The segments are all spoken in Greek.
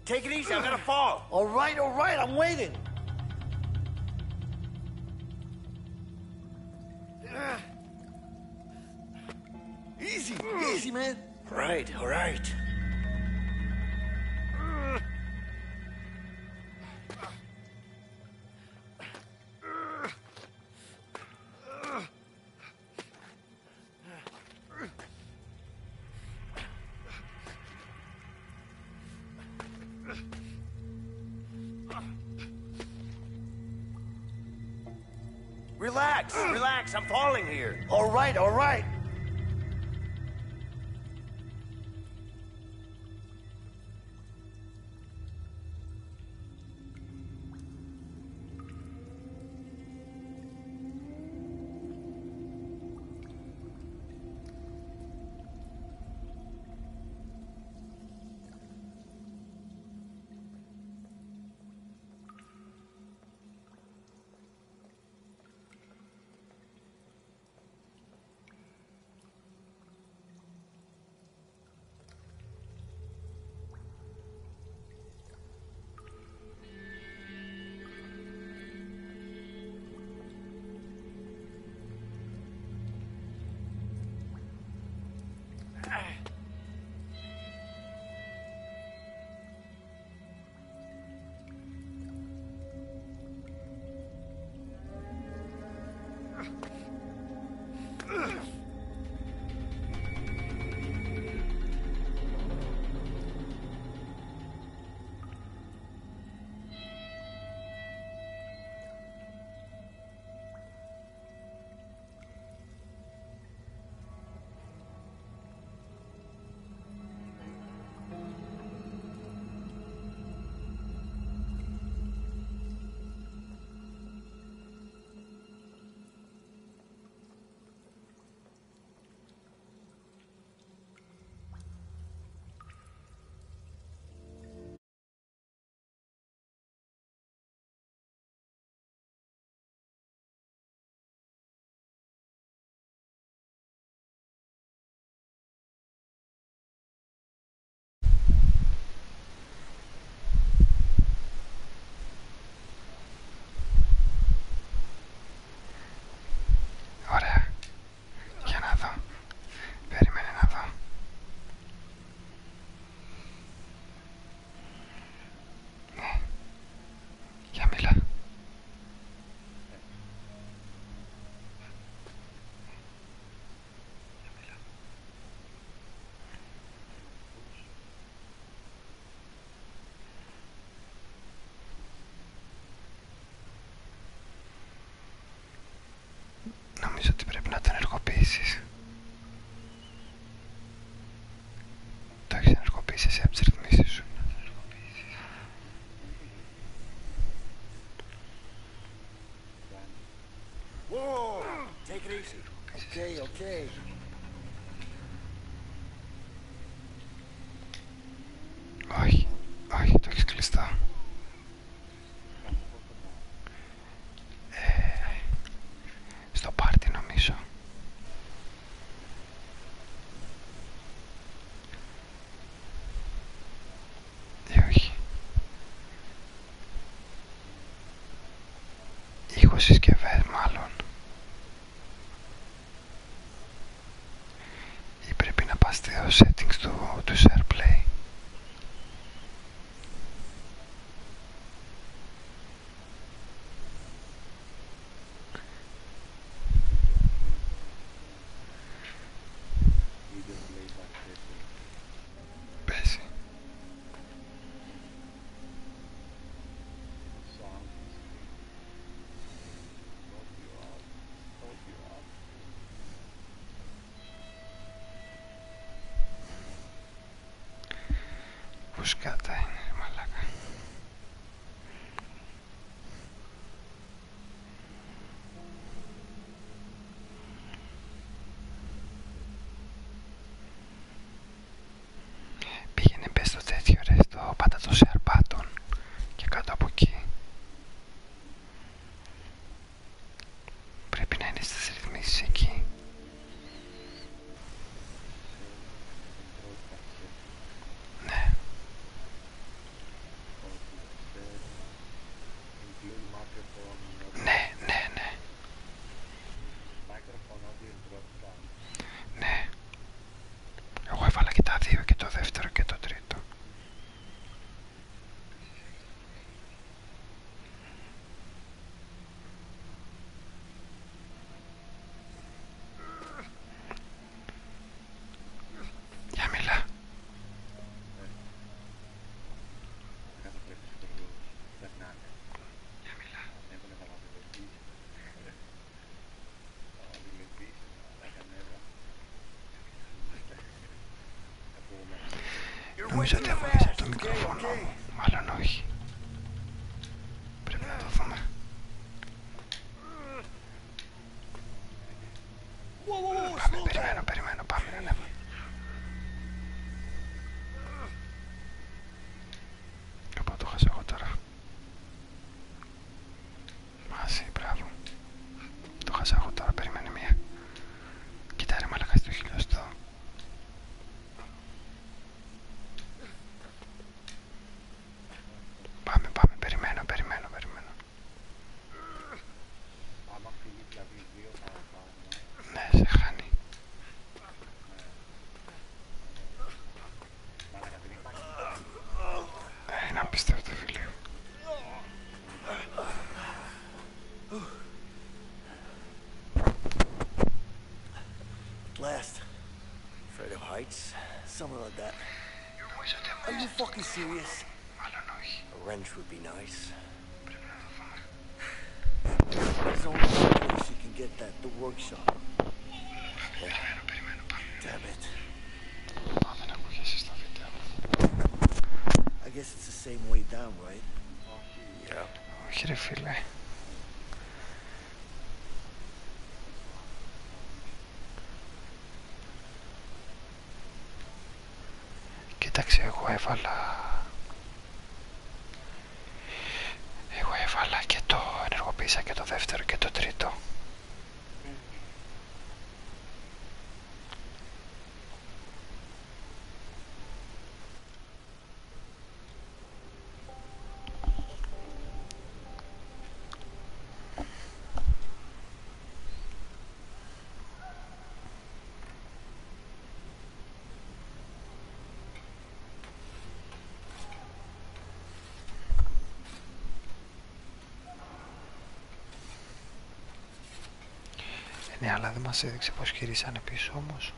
Take it easy, I'm gonna fall. All right, I'm waiting. Easy, man. All right. Relax, I'm falling here. All right. Νομίζω ότι πρέπει να το ενεργοποιήσεις. Το έχεις ενεργοποιήσει εσύ από τις ρυθμίσεις σου. Whoa! Take it easy. Okay. Όχι, το έχεις κλειστό. Στο πάρτι νομίζω. Όχι. Ηχοσυσκευές μάλλον. Ή πρέπει να πας στο settings του SharePlay. Παίζει. Φουσκάτα είναι, μαλάκα. Πήγαινε μπες στο τέτοιο ρε, στο πάτα το share button και κάτω από εκεί. Πρέπει να είναι στις ρυθμίσεις εκεί. Ναι. Νομίζω ότι έβγαζε από το μικρόφωνο μου. Μάλλον όχι. Πρέπει να το δούμε. Πάμε, περιμένω, πάμε να ανέβω. Κάπου το χάσα εγώ τώρα. Μαζί, μπράβο. Το χάσα εγώ τώρα, περιμένε μία. Κοίτα ρε μαλάκα στο χιλιοστό. Πάμε, περιμένω. Ναι, σε χάνει. Είναι απίστευτο, φίλε. Last. Afraid of heights? Something like that. Are you fucking serious? Μάλλον όχι. A wrench would be nice. Πρέπει να το δούμε. There's only one place you can get that, the workshop. Περιμένω, πάμε. Damn it. Δεν ακούγεσαι στο βίντεο. I guess it's the same way down, right? Yeah. Όχι ρε φίλε. Κοίταξε, εγώ έβαλα και το ενεργοποίησα και το δεύτερο και το τρίτο. Ναι, αλλά δεν μας έδειξε πως γυρίσανε πίσω όμως.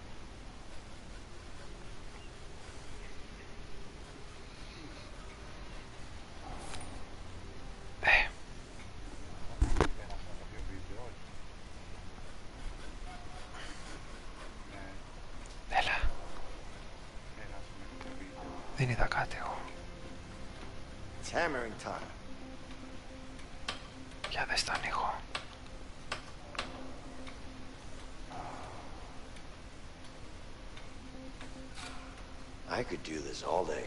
Έλα. Δεν είδα κάτι εγώ. It's hammering time. Για δες τον ήχο. I could do this all day.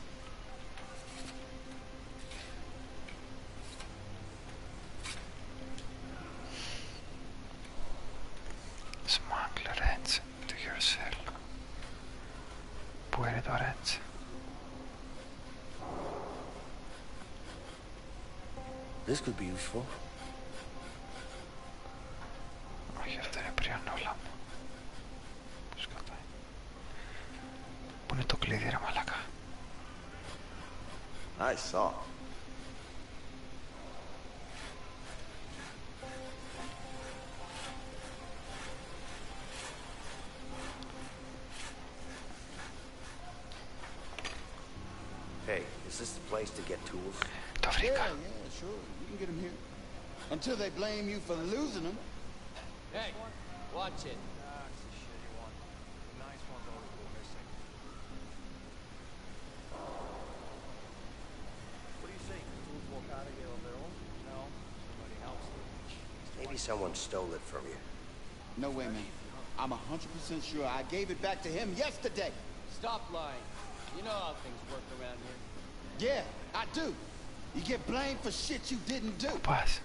Smuggle wrench to yourself. Πού είναι το wrench? This could be useful. Όχι, αυτό είναι πριονόλα μου. Πώς κατάει. Πού είναι το κλειδί ρε μαλάκα? I saw. Hey, is this the place to get tools? Το βρήκα. Yeah, sure. You can get them here. Until they blame you for losing them. Hey, watch it. That's a shitty one. The nice ones always go missing. What do you say? Tools walk out of here on their own? No, somebody helps them. Maybe someone stole it from you. No way, man. I'm 100% sure I gave it back to him yesterday. Stop lying. You know how things work around here. Yeah, I do. You get blamed for shit you didn't do. Πας.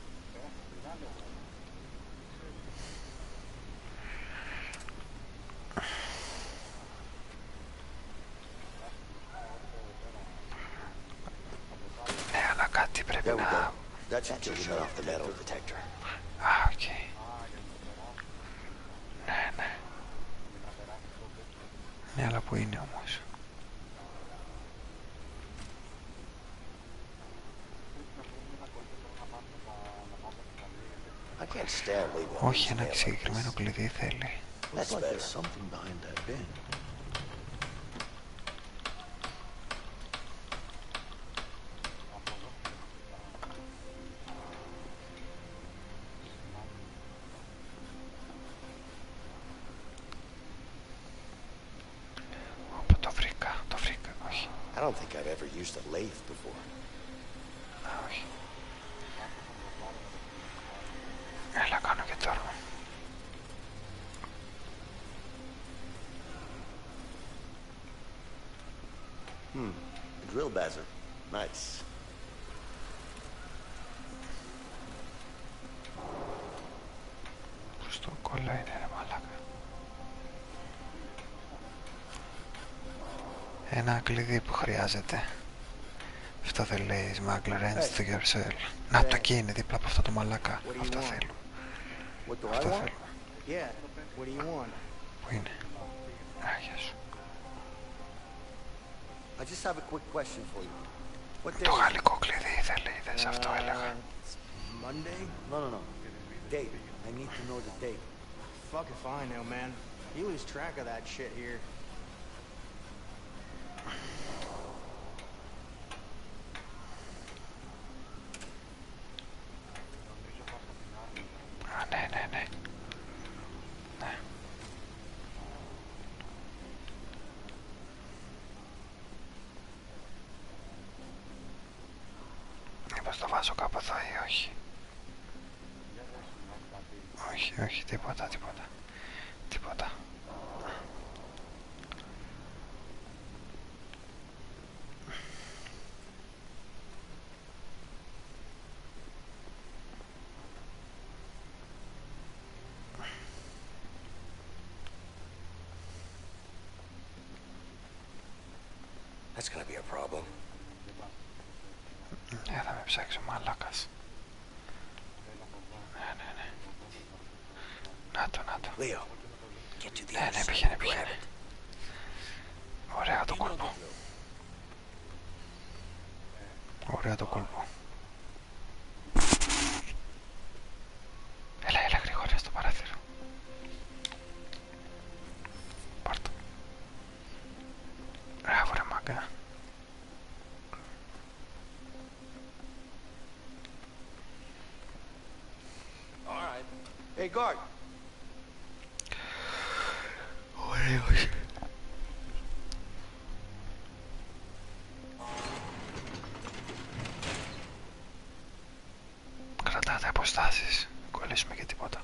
Ναι, αλλά κάτι πρέπει There we go. να... That should shut off the metal detector. Α, οκ. Ναι, ναι. Ναι, αλλά που είναι όμως? I can't stand leaving things Όχι, ένα nailed like συγκεκριμένο this. κλειδί θέλει. That's better. Something behind that bin. Όπου το βρήκα, όχι. don't think I've ever used a lathe before. Όχι. Έλα, κάνω και τώρα. A drill bazzer. Nice. Πώς το κόλλα είναι, ρε μαλάκα. Ένα κλειδί που χρειάζεται. Αυτό δεν λέει smuggler ends to your cell. Να, το εκεί είναι, δίπλα από αυτό το μαλάκα. Αυτό θέλω. Αυτό θέλω. Πού είναι? Γεια σου. I just have a quick question for you. What day? Το γαλλικό κλειδί ήθελε, είδες, αυτό έλεγα. Monday? No. Date. I need to know the date. Fuck if I know, man. You lose track of that shit here. Α, ναι. Ναι. Μήπως το βάζω κάπου εδώ ή όχι? Όχι, τίποτα. That's gonna be a problem. Θα με ψάξει ο μαλάκας. Ναι. Να το. Leo, get to the Ναι, other side. πήγαινε. Grab it. Ωραία το κόλπο. Έλα γρήγορα στο παράθυρο. Πάρ' το. Μπράβο ρε μάγκα. Hey, guard. Ωραίος. Κρατάτε αποστάσεις. Κολλήσουμε και τίποτα.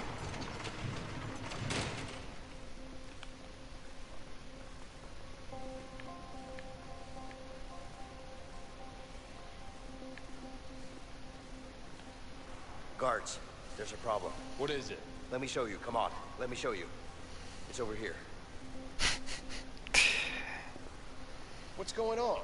Guards, there's a problem. What is it? Let me show you. Come on. Let me show you. It's over here. What's going on?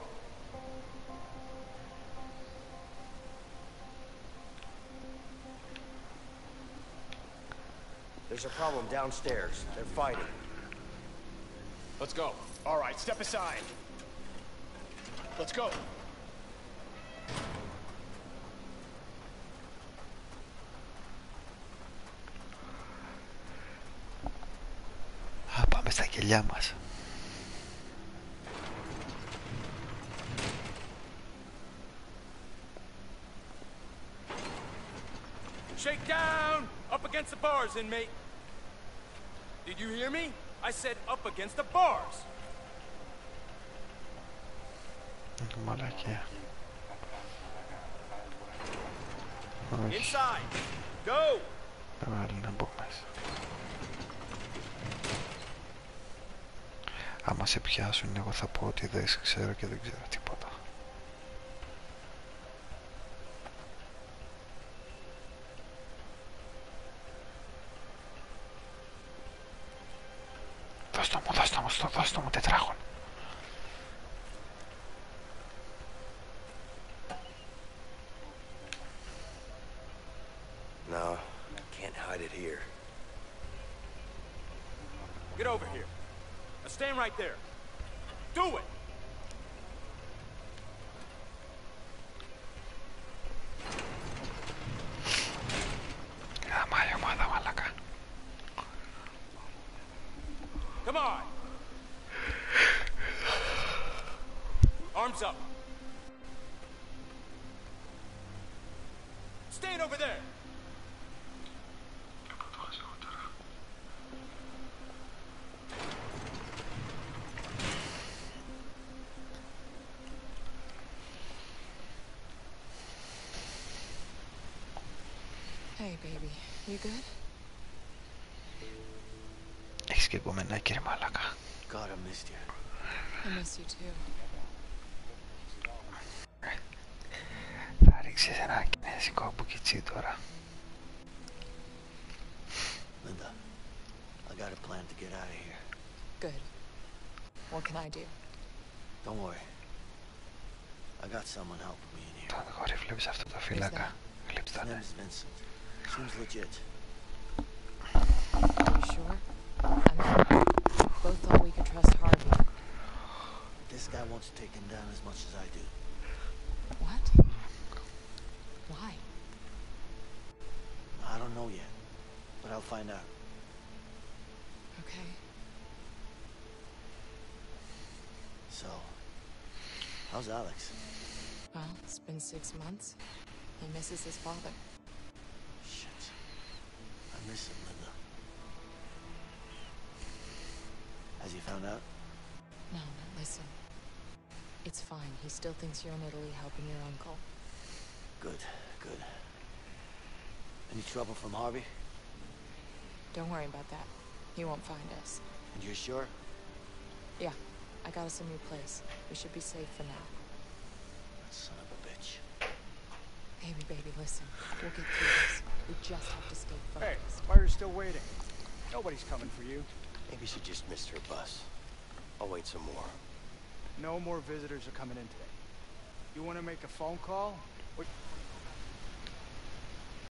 There's a problem downstairs. They're fighting. Let's go. All right, step aside. Let's go. Πάμε στα κελιά μας. Shake down! Up against the bars, inmate! Did you hear me? I said up against the bars! Μαλακία. Inside! Go! Βάλει να μπω μέσα. Άμα σε πιάσουν εγώ θα πω ότι δεν ξέρω και δεν ξέρω τίποτα. Δώστε μου τετράγωνο. No, can't hide it here. Get over here. Now stand right there. Do it! Αμάει ομάδα μαλακά. Come on! Arms up. Stand over there! baby. You good? Έχεις και κομμένα, κύριε μαλάκα. God, I missed you. I miss you too. Θα ρίξεις ένα κινέζικο μπουκιτσί τώρα. Linda, I got a plan to get out of here. Good. What can I do? Don't worry. I got someone helping me in here. Τον γόρι βλέπεις αυτό το φύλακα. Γλύψτε His τον. name is Vincent. Seems legit. Are you sure? I mean, both thought we could trust Harvey. This guy wants to take him down as much as I do. What? Why? I don't know yet, but I'll find out. Okay. So, how's Alex? Well, it's been 6 months. He misses his father. Shit. I miss him, Linda. Has he found out? No, but listen. It's fine. He still thinks you're in Italy helping your uncle. Good, good. Any trouble from Harvey? Don't worry about that. He won't find us. And you're sure? Yeah, I got us a new place. We should be safe for now. That son of a bitch. Baby, listen. We'll get through this. We just have to stay Hey, focused. why are you still waiting? Nobody's coming for you. Maybe she just missed her bus. I'll wait some more. No more visitors are coming in today. You want to make a phone call? What?